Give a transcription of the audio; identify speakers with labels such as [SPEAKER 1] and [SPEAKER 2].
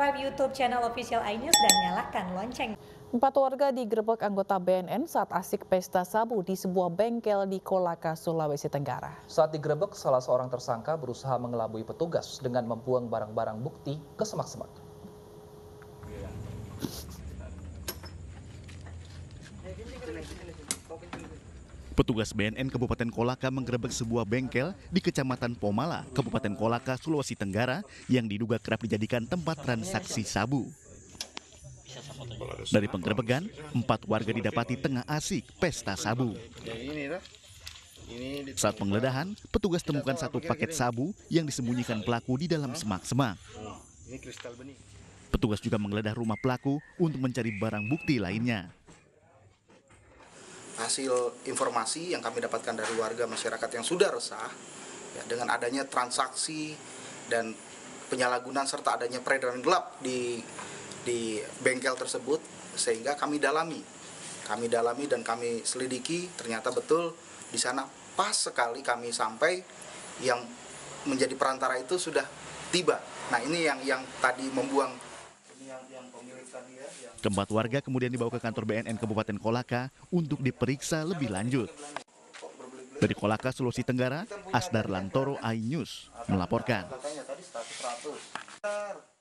[SPEAKER 1] subscribe YouTube channel Official iNews dan nyalakan lonceng.
[SPEAKER 2] 4 warga digerebek anggota BNN saat asik pesta sabu di sebuah bengkel di Kolaka, Sulawesi Tenggara.
[SPEAKER 3] Saat digerebek, salah seorang tersangka berusaha mengelabui petugas dengan membuang barang-barang bukti ke semak-semak.
[SPEAKER 4] Petugas BNN Kabupaten Kolaka menggerebek sebuah bengkel di Kecamatan Pomala, Kabupaten Kolaka, Sulawesi Tenggara yang diduga kerap dijadikan tempat transaksi sabu. Dari penggerebekan, 4 warga didapati tengah asik pesta sabu. Saat penggeledahan, petugas temukan 1 paket sabu yang disembunyikan pelaku di dalam semak-semak. Petugas juga menggeledah rumah pelaku untuk mencari barang bukti lainnya.
[SPEAKER 5] Hasil informasi yang kami dapatkan dari warga masyarakat yang sudah resah ya, dengan adanya transaksi dan penyalahgunaan serta adanya peredaran gelap di bengkel tersebut, sehingga kami dalami dan kami selidiki, ternyata betul di sana pas sekali kami sampai yang menjadi perantara itu sudah tiba. Nah, ini yang tadi membuang ini yang pemilik tadi ya.
[SPEAKER 4] Keempat warga kemudian dibawa ke kantor BNN Kabupaten Kolaka untuk diperiksa lebih lanjut. Dari Kolaka, Sulawesi Tenggara, Asdar Lantoro, iNews melaporkan.